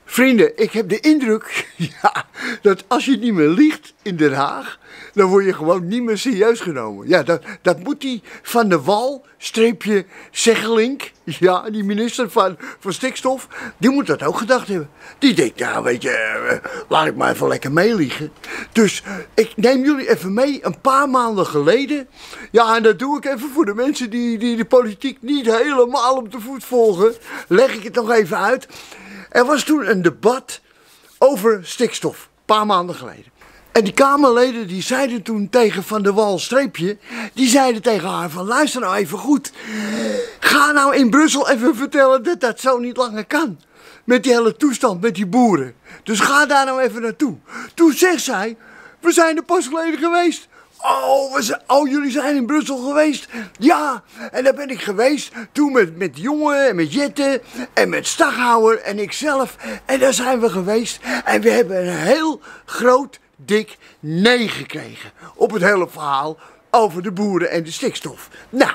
Vrienden, ik heb de indruk ja, dat als je niet meer liegt in Den Haag, dan word je gewoon niet meer serieus genomen. Ja, dat moet die Van der Wal, streepje Seggelink, ja, die minister van stikstof, die moet dat ook gedacht hebben. Die denkt, nou weet je, laat ik maar even lekker meeliegen. Dus ik neem jullie even mee, een paar maanden geleden. Ja, en dat doe ik even voor de mensen die de politiek niet helemaal op de voet volgen. Leg ik het nog even uit. Er was toen een debat over stikstof, een paar maanden geleden. En die Kamerleden die zeiden toen tegen Van der Wal streepje, die zeiden tegen haar van luister nou even goed. Ga nou in Brussel even vertellen dat dat zo niet langer kan. Met die hele toestand, met die boeren. Dus ga daar nou even naartoe. Toen zegt zij, we zijn er pas geleden geweest. Oh, jullie zijn in Brussel geweest? Ja, en daar ben ik geweest. Toen met Jongen en met Jette en met Staghouwer en ikzelf. En daar zijn we geweest. En we hebben een heel groot, dik nee gekregen. Op het hele verhaal over de boeren en de stikstof. Nou,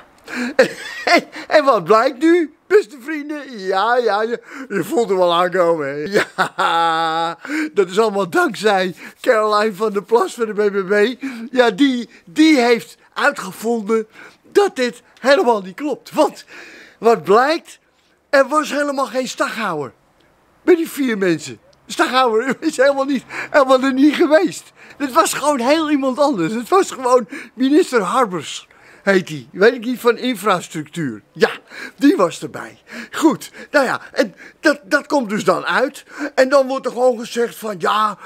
en wat blijkt nu, beste vrienden? Ja, je voelt hem wel aankomen. Hè? Ja, dat is allemaal dankzij Caroline van der Plas van de BBB. Ja, die heeft uitgevonden dat dit helemaal niet klopt. Want, wat blijkt, er was helemaal geen Staghouwer. Bij die 4 mensen. Staghouwer is helemaal er niet geweest. Het was gewoon heel iemand anders. Het was gewoon minister Harbers. Heet die, weet ik niet, van infrastructuur. Ja, die was erbij. Goed, nou ja, en dat komt dus dan uit. En dan wordt er gewoon gezegd van, ja,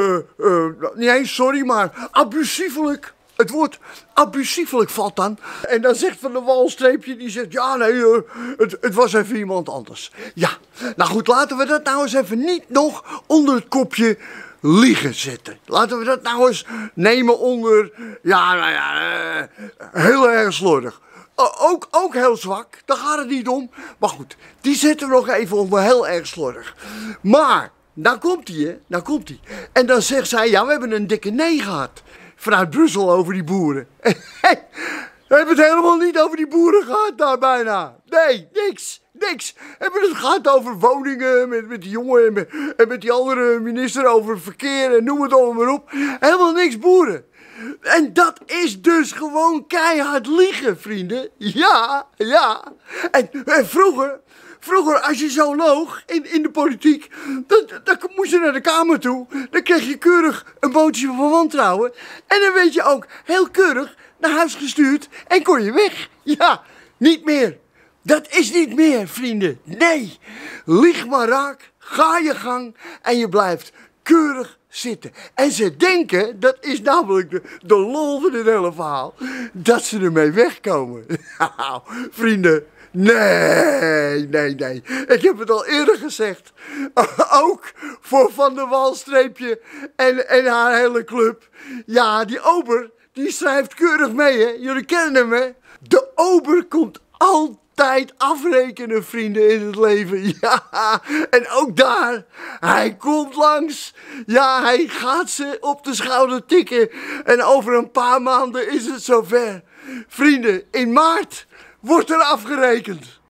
niet eens sorry, maar abusiefelijk. Het woord abusiefelijk valt dan. En dan zegt Van der Wal streepje, die zegt, ja nee, het was even iemand anders. Ja, nou goed, laten we dat nou eens even niet nog onder het kopje liegen zetten. Laten we dat nou eens nemen onder, ja, nou ja, heel erg slordig. Ook heel zwak, daar gaat het niet om. Maar goed, die zetten we nog even onder heel erg slordig. Maar, nou komt hij, hè, nou komt hij. En dan zegt zij, ja, we hebben een dikke nee gehad. Vanuit Brussel over die boeren. We hebben het helemaal niet over die boeren gehad daar bijna. Nee, niks. We hebben het gehad over woningen, met die jongen en met die andere minister over verkeer en noem het allemaal maar op. Helemaal niks boeren. En dat is dus gewoon keihard liegen, vrienden. Ja. En vroeger, als je zo loog in de politiek, dan moest je naar de Kamer toe. Dan kreeg je keurig een motie van wantrouwen. En dan werd je ook heel keurig naar huis gestuurd en kon je weg. Ja, niet meer. Dat is niet meer, vrienden. Nee, lieg maar raak, ga je gang en je blijft keurig zitten. En ze denken, dat is namelijk de lol van dit hele verhaal, dat ze ermee wegkomen. Nou, vrienden, nee. Ik heb het al eerder gezegd. Ook voor Van der Wal streepje en haar hele club. Ja, die ober, die schrijft keurig mee, hè. Jullie kennen hem, hè. De ober komt altijd afrekenen, vrienden, in het leven. Ja, en ook daar, hij komt langs. Ja, hij gaat ze op de schouder tikken. En over een paar maanden is het zover. Vrienden, in maart wordt er afgerekend.